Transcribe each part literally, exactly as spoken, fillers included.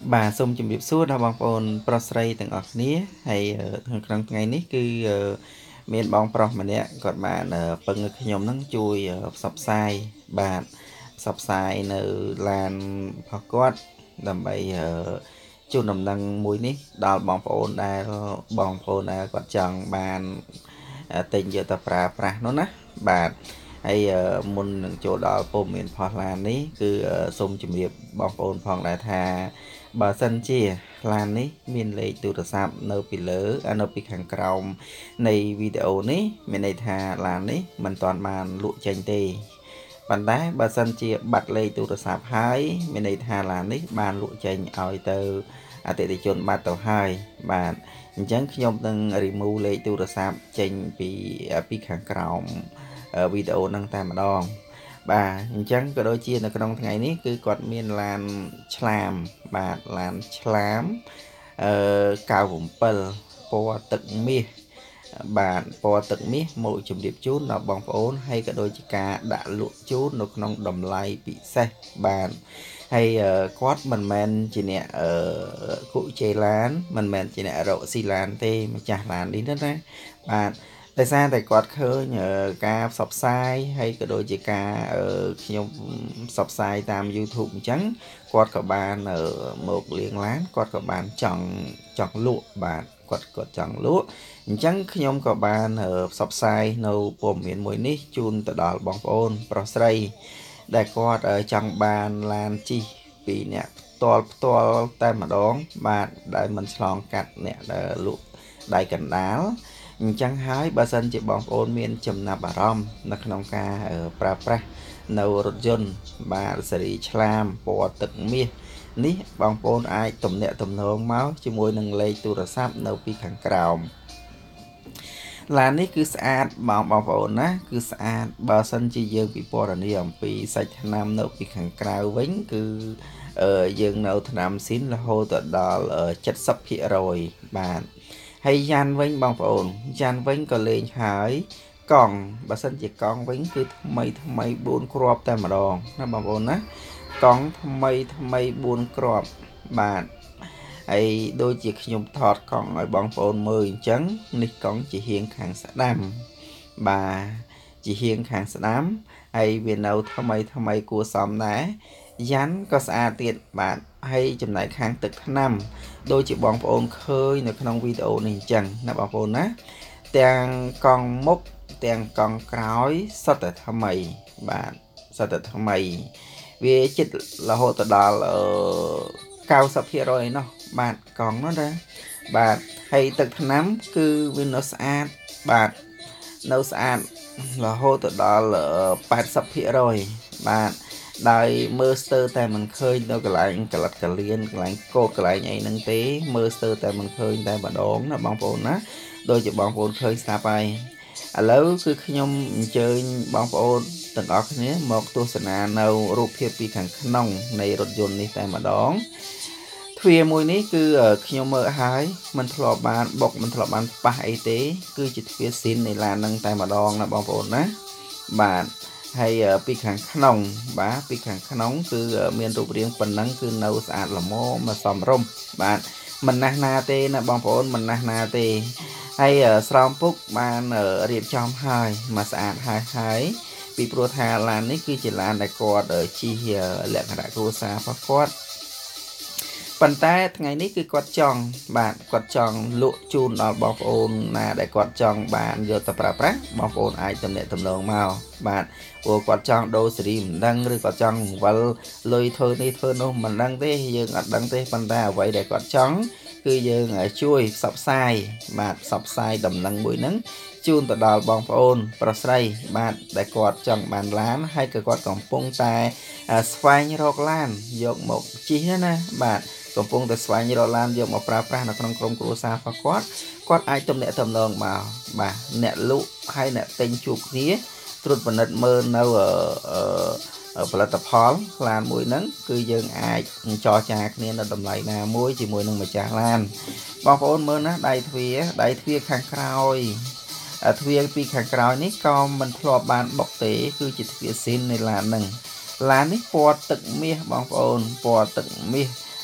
បាទសូមជម្រាបសួរដល់បងប្អូនប្រុសស្រីទាំងអស់គ្នាហើយក្នុងថ្ងៃនេះគឺមានបងប្រុសម្នាក់គាត់បានពឹងឲ្យខ្ញុំហ្នឹងជួយផ្សព្វផ្សាយបាទផ្សព្វផ្សាយនៅឡានរបស់គាត់ដើម្បីជូនដំណឹងមួយនេះដល់បងប្អូនដែលបងប្អូនដែលគាត់ចង់បានទិញយកទៅប្រើប្រាស់នោះណាបាទហើយមុននឹងចូលដល់ព័ត៌មានផុសឡាននេះគឺសូមជម្រាបបងប្អូនផងដែរថាបើសិនជាឡាននេះមានលេខទូរស័ព្ទនៅពីលើនៅពីខាងក្រោមនៃវីដេអូនេះមានន័យថាឡាននេះមិនទាន់បានលក់ចេញទេប៉ុន្តែបើសិនជាបាត់លេខទូរស័ព្ទហើយមានន័យថាឡាននេះបានលក់ចេញឲ្យទៅអតិថិជនបាត់ទៅហើយបាទអញ្ចឹងខ្ញុំនឹង remove លេខទូរស័ព្ទចេញពីពីខាងក្រោមវីដេអូហ្នឹងតែម្ដងបាទអញ្ចឹងក៏ដូចជានៅក្នុងថ្ងៃនេះគឺគាត់មានឡានឆ្លាមបាទឡានឆ្លាមអឺកៅbảyពណ៌ទឹកមាសបាទពណ៌ទឹកមាសមកជម្រាបជូនដល់បងប្អូនហើយក៏ដូចជាការដាក់លក់ជូននៅក្នុងតម្លៃពិសេសបាទហើយគាត់មិនមែនជាអ្នកអឺគូជេឡានមិនមែនជាអ្នករកស៊ីឡានទេម្ចាស់ឡាននេះណាបាទដោយសារតែគាត់ឃើញការផ្សព្វផ្សាយហើយក៏ដូចជាការខ្ញុំផ្សព្វផ្សាយតាម YouTube អញ្ចឹងគាត់ក៏បានមកលៀងឡានគាត់ក៏បានចង់ចង់លក់បាទគាត់គាត់ចង់លក់អញ្ចឹងខ្ញុំក៏បានផ្សព្វផ្សាយនៅព័ត៌មានមួយនេះជូនទៅដល់បងប្អូនប្រុសស្រីដែលគាត់ចង់បានឡានជិះពីអ្នកផ្ទាល់ផ្ទាល់តែម្ដងបាទដែលមិនឆ្លងកាត់អ្នកដែលលក់ដៃកណ្ដាលអញ្ចឹងហើយបើសិនជាបងប្អូនមានចំណាប់អារម្មណ៍នៅក្នុងការប្រើប្រាស់នៅរថយន្តបាទស៊េរីឆ្លាមពណ៌ទឹកមាសនេះបងប្អូនអាចទំនាក់ទំនងមកជាមួយនឹងលេខទូរស័ព្ទនៅពីខាងក្រោមឡាននេះគឺស្អាតបងបងប្អូនណាគឺស្អាតបើសិនជាយើងពិពណ៌នាអំពីសាច់ថ្នាំនៅពីខាងក្រៅវិញគឺយើងនៅថ្នាំស៊ីនរហូតដល់七十ភាគរយបាទហើយយ៉ានវិញបងប្អូនយ៉ានវិញក៏លេងហើយកង់បើសិនជាកង់វិញគឺថ្មីថ្មីបួនគ្រាប់តែម្ដងណាបងប្អូនណាកង់ថ្មីថ្មីបួនគ្រាប់បាទហើយដូចជាខ្ញុំថតកង់ឲ្យបងប្អូនមើលអញ្ចឹងនេះកង់ជាហៀងខាងស្ដាំបាទជាហៀងខាងស្ដាំហើយវានៅថ្មីថ្មីគួរសមដែរយ៉ាន់ក៏ស្អាតទៀតបាទហើយចំណែកខាងទឹកថ្នាំដូចជាបងប្អូនឃើញនៅក្នុងវីដេអូនេះអញ្ចឹងណាបងប្អូនណាទាំងកង់មុខទាំងកង់ក្រោយសុទ្ធតែថ្មីបាទសុទ្ធតែថ្មីវាចិត្តរហូតដល់九十ភាគរយនោះបាទកង់នោះណាបាទហើយទឹកថ្នាំគឺវានៅស្អាតបាទនៅស្អាតរហូតដល់八十ភាគរយបាទដោយមើលស្ទើរតែមិនឃើញនៅកន្លែងកលិតកលៀនកន្លែងកោតកន្លែងអីហ្នឹងទេមើលស្ទើរតែមិនឃើញតែម្ដងណាបងប្អូនណាដូចជាបងប្អូនឃើញស្រាប់ហើយឥឡូវគឺខ្ញុំអញ្ជើញបងប្អូនទាំងអស់គ្នាមកទស្សនានៅរូបភាពពីខាងក្នុងនៃរថយន្តនេះតែម្ដងទ្វារមួយនេះគឺខ្ញុំមើលហើយមិនធ្លាប់បានបុកមិនធ្លាប់បានប៉ះអីទេគឺជាទ្វារស៊ីននៃឡានហ្នឹងតែម្ដងណាបងប្អូនណាបាទហើយពីខាងក្នុងបាទពីខាងក្នុងគឺមានរូបរាងប៉ុណ្ណឹងគឺនៅស្អាតល្មមមកសមរម្យបាទមិនណាស់ណាទេណាបងប្អូនមិនណាស់ណាទេហើយស្រោមពុកបានរៀបចំហើយមកស្អាតហើយហើយពីព្រោះថាឡាននេះគឺជាឡានដែលគាត់ជិះលក្ខណៈគ្រួសាររបស់គាត់ប៉ុន្តែថ្ងៃនេះគឺគាត់ចង់បាទគាត់ចង់លក់ជូនដល់បងប្អូនណាដែលគាត់ចង់បានយកទៅប្រើប្រាស់បងប្អូនអាចទំនាក់ទំនងមកបាទព្រោះគាត់ចង់ដូរស៊េរីមិនដឹងឬគាត់ចង់វល់លុយធ្វើនេះធ្វើនោះមិនដឹងទេយើងអត់ដឹងទេប៉ុន្តែអ្វីដែលគាត់ចង់គឺយើងជួយផ្សព្វផ្សាយបាទផ្សព្វផ្សាយដំណឹងមួយហ្នឹងជូនទៅដល់បងប្អូនប្រុសស្រីបាទដែលគាត់ចង់បានឡានហើយក៏គាត់កំពុងតែស្វែងរកឡានយកមកជិះណាបាទកំពុងតែស្វែងរកឡានយកមកប្រើប្រាស់នៅក្នុងក្រុមគ្រួសាររបស់គាត់គាត់អាចទំនាក់ទំនងមកបាទអ្នកលក់ហើយអ្នកទិញជួបគ្នាត្រួតពិនិត្យមើលនៅផលិតផលឡានមួយហ្នឹងគឺយើងអាចចរចាគ្នានៅតម្លៃណាមួយជាមួយនឹងម្ចាស់ឡានបងប្អូនមើលណាដៃទ្វារដៃទ្វារខាងក្រោយទ្វារពីខាងក្រោយនេះក៏មិនធ្លាប់បានបុកទេគឺជាទ្វារស៊ីននៃឡានហ្នឹងឡាននេះពណ៌ទឹកមាសបងប្អូនពណ៌ទឹកមាស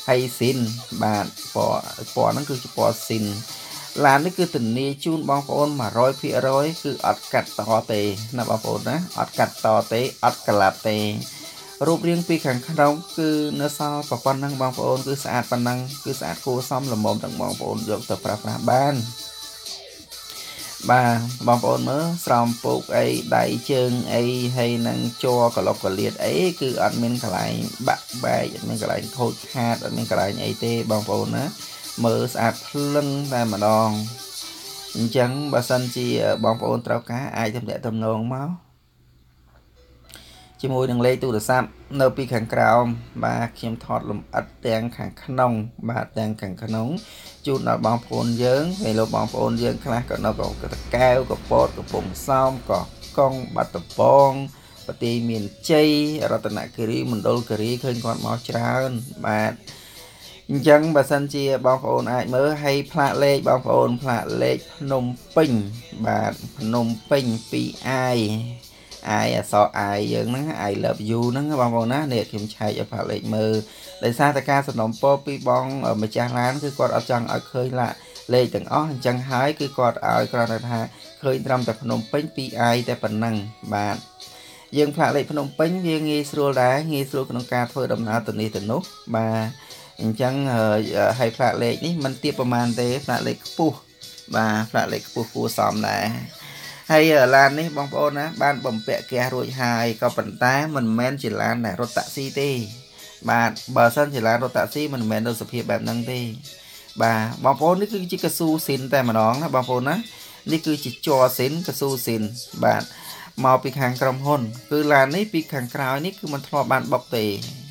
hay xin bạn bỏ bỏ nó cứ bỏ xin là nó cứ tình ni chun bong phôn mà rồi phía rồi cứ ọt cắt to tề nè bong phôn á ọt cắt to tề ọt cà lạp tềรูปเรียงปีขังขนมคือเนื้อซอกับปันนังบางโอนคือสะอาดปันนังคือสะอาดคูซ้อมละมมต่างบางโอนยกตัวปราบบ้านบาบางโอนเมื่อสอมปลูกไอ้ได้เชิงไอ้ให้นังจัวกับลอกกับเลียดไอ้คืออันเป็นกระไรบะใบอันเป็นกระไรโคตรขาดอันเป็นกระไรไอ้เต้บางโอนนะเมื่อสะอาดพลึงได้มาดองจังบาสันจีบางโอนเต้าcáไอ้ทำเดะทำนองเมาจมูกดังเลยตู้เดือดซ้ำเนื้อปีขังกราวบาเขียมทอดลมอัดแดงขังขนมบาแดงขังขนมจุดนบองโพนเยิ้งในโลบองโพนเยิ้งคลาก็นบกับแก้วกับโปดกับปุ่มซ้อมกับกองบัตตปองปฏิมีนใจรัตนกรีมันโดลกรีขึ้นก่อนมอจราอนบาจังบาสันเจียบองโพนไอเมื่อให้พระเล็กบองโพนพระเล็กพนมปิงบาพนมปิงปีไอไอ้สอไอ้ยังนั่งไอ้เลิฟยูนั่งบางคนนะเนี่ยเข็มชัยจะผ่าเลยมือได้ซาตะการสนมโป๊ปีบองởมาจากร้านคือกอดเอาจังเอาเคยละเลยถึงอ้อจังหายคือกอดเอากระดาษเคยทำแต่พนมเป้งปีไอแต่ปนังบาทยังผ่าเลยพนมเป้งยังงี้สุดได้งี้สุดขนมกาเพื่อดำน้ำตัวนี้ตัวนุ๊กบาจังให้ผ่าเลยนี่มันเตี้ยประมาณเตะผ่าเลยปูบาผ่าเลยปูปูซ้อมได้hay ở làn này bong bóng á ban bầm bẹ kè rồi hài có phần tá mình men chỉ là này rốt tạ si tê bà bờ sân chỉ là rốt tạ si mình men đâu sập hiệpแบบnăng tê bà bong bóng นี่คือchỉ cái su xin แต่มาน้องนะบองบองนะนี่คือchỉ cho xin cái su xin bạn màuปีhàngกรมหนคือลานนี้ปีhàngกราวนี่คือมันทอบ้านบกเต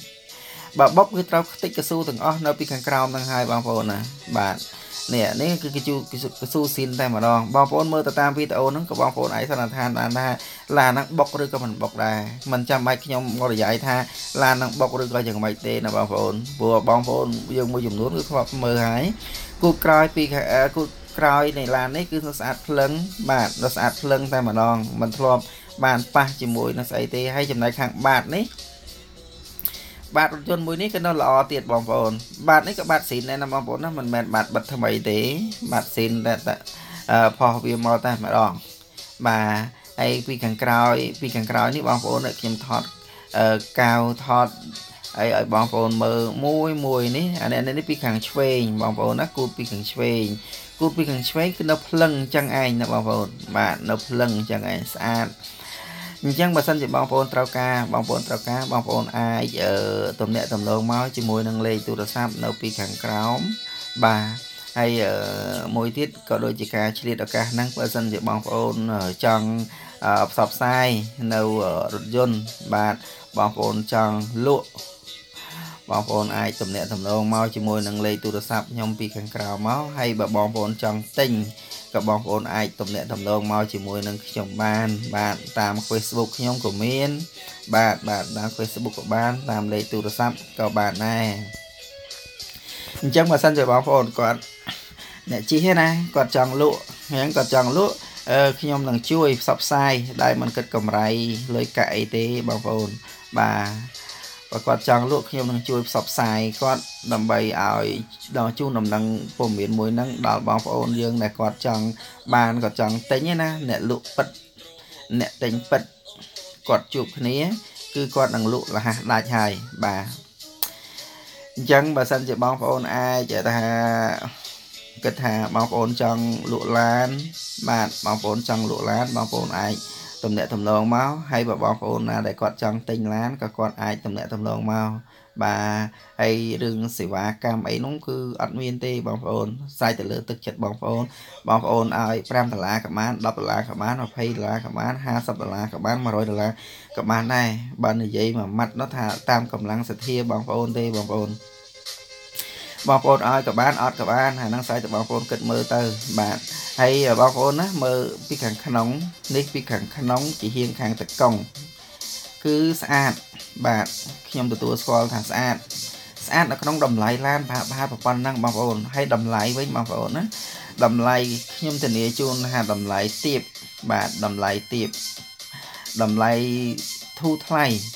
bà bốc cái trâu tích cái su từng ó nơiปีhàngกราวทั้งhai bong bóngนะbạnเนี่ยนี่คือกิจูกิซูซินแต่มาดองบองโฟนเมื่อตามพีตโอนั่งกับบองโฟนไอสนานทานนานลานักบกหรือก็มันบกได้มันจำไม่ขยมงอใหญ่ท่าลานักบกหรือก็ยังไม่เตะนะบองโฟนบัวบองโฟนยังไม่ยุ่งนู้นคือครอบมือหายกูกลายปีแค่กูกลายในลานนี้คือสะอาดเพลิงบาดสะอาดเพลิงแต่มาดองมันทรอบบานปะจิมวยนะใส่เตะให้จำได้ข้างบาดนี้บาทจนมือนี้ก็น่าหล่อเตียดบองโฟนบาทนี้ก็บาทสินในน้ำบองโฟนนะมันแมนบาทบัตรทำไมเต๋บาทสินแต่แต่พอวิมอแต่มาดองมาไอปีขังกราวปีขังกราวนี่บองโฟนเนี่ยเข็มทอดกาวทอดไอไอบองโฟนมือมวยมวยนี่อันนี้อันนี้ปีขังเชวงบองโฟนนะกูปีขังเชวงกูปีขังเชวงคือนับพลังจังไอนะบองโฟนบาทนับพลังจังไอสะอาดจังบาสันจะบางโพนเต้ากาบางโพนเต้ากาบางโพนไอเอ่อตมเนี่ยตมลงม้อยจิมวยนังเลยตัวทราบនៅពីខាងក្រោមបាទហើយមួយទៀតក៏ដូចជាការឆ្លៀតឱកាសហ្នឹងបើសិនជាបងប្អូនចង់ផ្សព្វផ្សាយនៅរថយន្តបាទបងប្អូនចង់លក់បងប្អូនអាចតំណាក់តំណងមកជាមួយនឹងលេខទូរស័ព្ទខ្ញុំពីខាងក្រៅមកហើយបើបងប្អូនចង់ទិញក៏បងប្អូនអាចតំណាក់តំណងមកជាមួយនឹងខ្ញុំបានបាទតាម Facebook ខ្ញុំក៏មានបាទបាទតាម Facebook ក៏បានតាមលេខទូរស័ព្ទក៏បានដែរអញ្ចឹងបើសិនជាបងប្អូនគាត់អ្នកជិះណាគាត់ចង់លក់ហ្នឹងគាត់ចង់លក់ខ្ញុំនឹងជួយផ្សព្វផ្សាយដែលមិនគិតកម្រៃលុយកាក់អីទេបងប្អូនបាទបើគាត់ចង់លក់ខ្ញុំនឹងជួយផ្សព្វផ្សាយគាត់ដើម្បីឲ្យដល់ជូនដំណឹងព័ត៌មានមួយហ្នឹងដល់បងប្អូនយើងដែលគាត់ចង់បានគាត់ចង់ទិញណាអ្នកលក់ពិតអ្នកទិញពិតគាត់ជួបគ្នាគឺគាត់នឹងលក់រហ័សដាច់ហើយបាទអញ្ចឹងបើសិនជាបងប្អូនអាចថាគិតថាបងប្អូនចង់លក់ឡានបាទបងប្អូនចង់លក់ឡានបងប្អូនអាចតំណាក់តំណងមកហើយបើបងប្អូនណាដែលគាត់ចង់ទិញឡានក៏គាត់អាចតំណាក់តំណងមកបាទហើយរឿងសេវាកម្មអីនោះគឺអត់មានទេបងប្អូនផ្សាយទៅលើទឹកចិត្តបងប្អូនបងប្អូនឲ្យ5ដុល្លារក៏បាន10ដុល្លារក៏បាន20ដុល្លារក៏បាន50ដុល្លារក៏បាន100ដុល្លារក៏បានដែរបើនិយាយមួយម៉ាត់នោះថាតាមកម្លាំងសទ្ធាបងប្អូនទេបងប្អូនបងប្អូនឲ្យក៏បានអត់ក៏បានហើយនឹងស្អីទៅបងប្អូនគិតមើលទៅបាទហើយបងប្អូនណាមើលពីខាងក្នុងនេះពីខាងក្នុងជាហៀងខាងតកង់គឺស្អាតបាទខ្ញុំទទួលស្គាល់ថាស្អាតស្អាតនៅក្នុងតម្លៃឡានប្រហែលប្រព័ន្ធហ្នឹងបងប្អូនហើយតម្លៃវិញបងប្អូនណាតម្លៃខ្ញុំធានាជូនថាតម្លៃទាបបាទតម្លៃទាបតម្លៃធូរថ្លៃ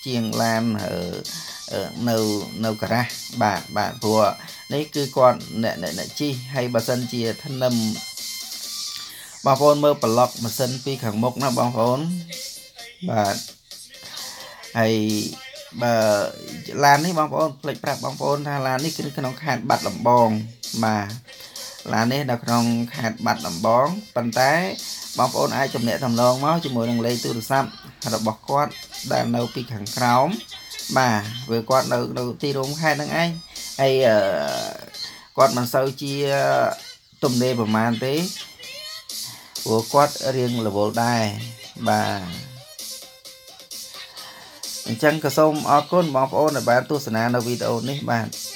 ជាងឡាននៅនៅការ៉ាស់បាទបាទព្រោះនេះគឺគាត់អ្នកអ្នកជិះហើយបើសិនជាធ្នឹមបងប្អូនមើលប្លុកម៉ាស៊ីនពីខាងមុខណាបងប្អូនបាទហើយបើឡាននេះបងប្អូនផ្លេចប្រាប់បងប្អូនថាឡាននេះគឺក្នុងខេត្តបាត់ដំបងបាទឡាននេះនៅក្នុងខេត្តបាត់ដំបងប៉ុន្តែបងប្អូនអាចទំនាក់ទំនងមកជាមួយនឹងលេខទូរស័ព្ទរបស់គាត់ដែលនៅពីខាងក្រោមបាទវាគាត់នៅនៅទីរួមខេត្តហ្នឹងឯងហើយគាត់មិនសូវជាទំនេរប្រមាណទេព្រោះគាត់រៀងរវល់ដែរបាទអញ្ចឹងក៏សូមអរគុណបងប្អូនដែលបានទស្សនានៅវីដេអូនេះបាទ